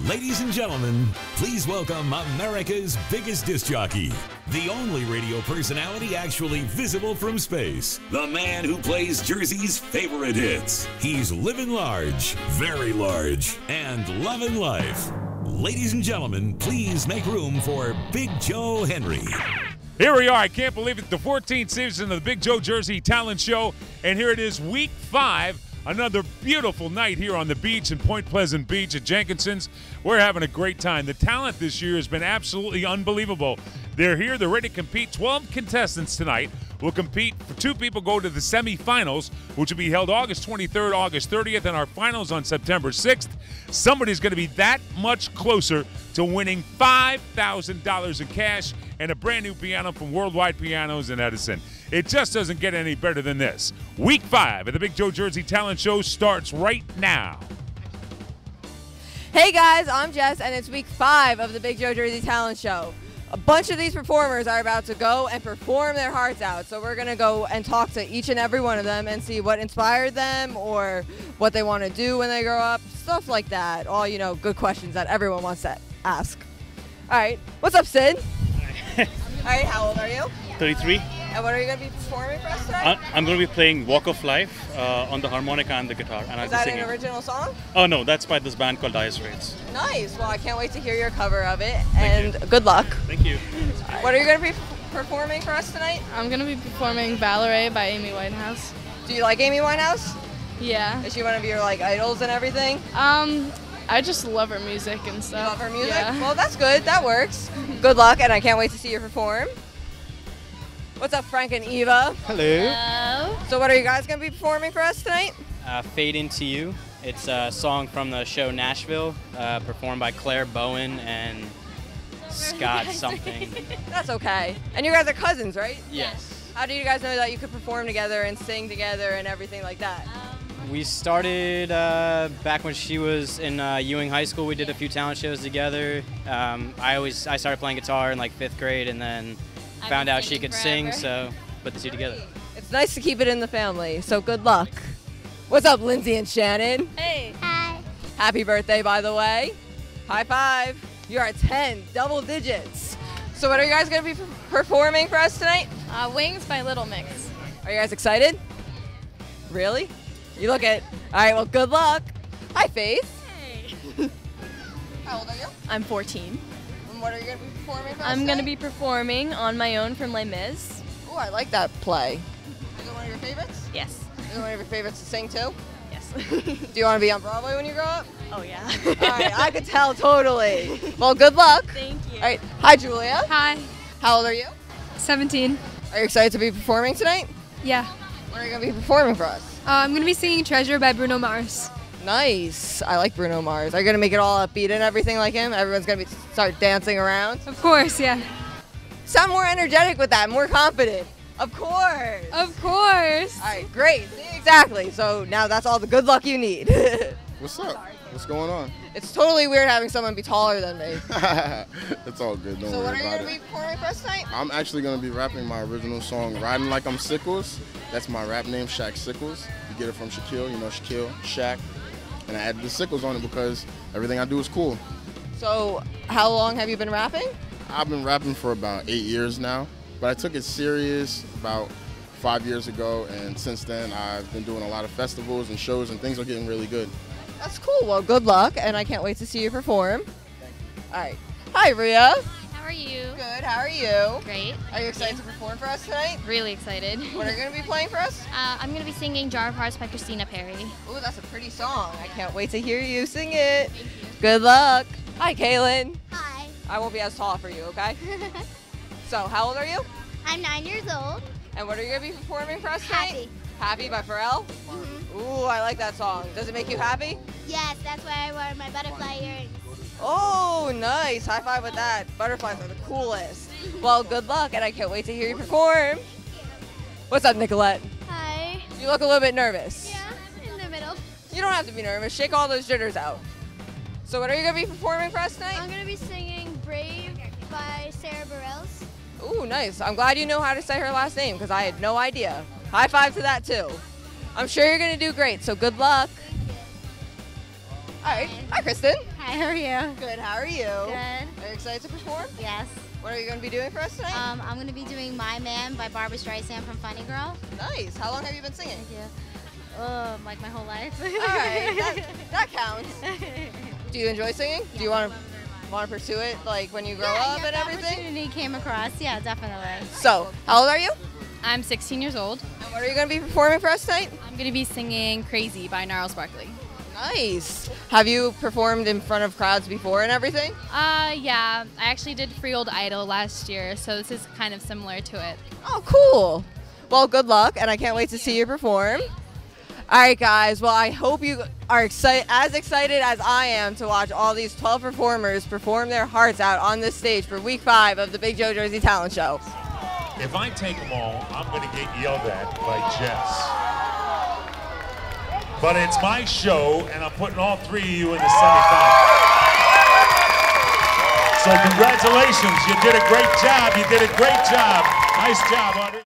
Ladies and gentlemen, please welcome America's biggest disc jockey, the only radio personality actually visible from space, the man who plays Jersey's favorite hits. He's living large, very large, and loving life. Ladies and gentlemen, please make room for Big Joe Henry. Here we are. I can't believe it. The 14th season of the Big Joe Jersey Talent Show. And here it is, week 5. Another beautiful night here on the beach in Point Pleasant Beach at Jenkinson's. We're having a great time. The talent this year has been absolutely unbelievable. They're here. They're ready to compete. 12 contestants tonight will compete. 2 people go to the semifinals, which will be held August 23rd, August 30th, and our finals on September 6th. Somebody's going to be that much closer to winning $5,000 in cash and a brand new piano from Worldwide Pianos in Edison. It just doesn't get any better than this. Week 5 of the Big Joe Jersey Talent Show starts right now. Hey guys, I'm Jess, and it's week 5 of the Big Joe Jersey Talent Show. A bunch of these performers are about to go and perform their hearts out, so we're going to go and talk to each and every one of them and see what inspired them or what they want to do when they grow up, stuff like that. All, you know, good questions that everyone wants to ask. All right, what's up, Sid? All right, how old are you? 33. And what are you going to be performing for us today? I'm going to be playing Walk of Life on the harmonica and the guitar. And Is that an original song? Oh, no, that's by this band called Dire Straits. Nice. Well, I can't wait to hear your cover of it, and good luck. Thank you. What are you going to be performing for us tonight? I'm going to be performing Valerie by Amy Winehouse. Do you like Amy Winehouse? Yeah. Is she one of your idols and everything? I just love her music and stuff. You love her music? Yeah. Well, that's good. That works. Good luck, and I can't wait to see you perform. What's up, Frank and Eva? Hello. Hello. So what are you guys going to be performing for us tonight? Fade Into You. It's a song from the show Nashville, performed by Claire Bowen and Scott something. That's okay. And you guys are cousins, right? Yes. How do you guys know that you could perform together and sing together and everything like that? We started back when she was in Ewing High School. We did a few talent shows together. I started playing guitar in 5th grade, and then found out she could sing, so put the 2 together. It's nice to keep it in the family, so good luck. What's up, Lindsay and Shannon? Hey. Hi. Happy birthday, by the way. High five. You're at 10, double digits. So what are you guys going to be performing for us tonight? Wings by Little Mix. Are you guys excited? Really? You look it. All right, well, good luck. Hi, Faith. Hey. How old are you? I'm 14. And what are you going to be performing for us I'm going to tonight? be performing On My Own from Les Mis. Ooh, I like that play. Is it one of your favorites? Yes. Is it one of your favorites to sing too? Yes. Do you want to be on Broadway when you grow up? Oh, yeah. All right, I could tell totally. Well, good luck. Thank you. All right. Hi, Julia. Hi. How old are you? 17. Are you excited to be performing tonight? Yeah. What are you going to be performing for us? I'm going to be singing Treasure by Bruno Mars. Nice. I like Bruno Mars. Are you going to make it all upbeat and everything like him? Everyone's going to start dancing around? Of course, yeah. Sound more energetic with that, more confident. Of course. Of course. All right, great. See, exactly. So now that's all the good luck you need. What's up? What's going on? It's totally weird having someone be taller than me. It's all good. Don't So worry what are you about going to it. be performing for us tonight? I'm actually going to be rapping my original song, Riding Like I'm Sickles. That's my rap name, Shaq Sickles. You get it from Shaquille, you know Shaquille, Shaq. And I added the sickles on it because everything I do is cool. So how long have you been rapping? I've been rapping for about 8 years now, but I took it serious about 5 years ago, and since then I've been doing a lot of festivals and shows, and things are getting really good. That's cool. Well, good luck, and I can't wait to see you perform. All right. Hi, Rhea. How are you? Good. How are you? Great. Are you excited to perform for us tonight? Really excited. What are you going to be playing for us? I'm going to be singing Jar of Hearts by Christina Perry. Ooh, that's a pretty song. I can't wait to hear you sing it. Good luck. Hi, Kaylin. Hi. I won't be as tall for you, okay? So, how old are you? I'm 9 years old. And what are you going to be performing for us tonight? Happy. Happy by Pharrell? Ooh, I like that song. Does it make you happy? Yes, that's why I wear my butterfly earrings. Oh, nice. High five with that. Butterflies are the coolest. Well, good luck, and I can't wait to hear you perform. What's up, Nicolette? Hi. You look a little bit nervous. Yeah, in the middle. You don't have to be nervous. Shake all those jitters out. So what are you going to be performing for us tonight? I'm going to be singing Brave by Sarah Bareilles. Ooh, nice. I'm glad you know how to say her last name because I had no idea. High five to that, too. I'm sure you're going to do great, so good luck. right. Hi, Kristen. Hi, how are you? Good. How are you? Good. Are you excited to perform? Yes. What are you going to be doing for us tonight? I'm going to be doing My Man by Barbra Streisand from Funny Girl. Nice. How long have you been singing? Thank you. Like my whole life. All right. That counts. Do you enjoy singing? Do you want to pursue it like when you grow up and everything? Opportunity came across. Yeah, definitely. So, how old are you? I'm 16 years old. And what are you going to be performing for us tonight? I'm going to be singing Crazy by Gnarls Barkley. Nice. Have you performed in front of crowds before and everything? Yeah. I actually did Free Old Idol last year, so this is kind of similar to it. Oh, cool. Well, good luck, and I can't wait to see you perform. All right, guys. Well, I hope you are as excited as I am to watch all these 12 performers perform their hearts out on this stage for week 5 of the Big Joe Jersey Talent Show. If I take them all, I'm going to get yelled at by Jess. But it's my show, and I'm putting all 3 of you in the semifinals. So congratulations. You did a great job. You did a great job. Nice job, Audrey.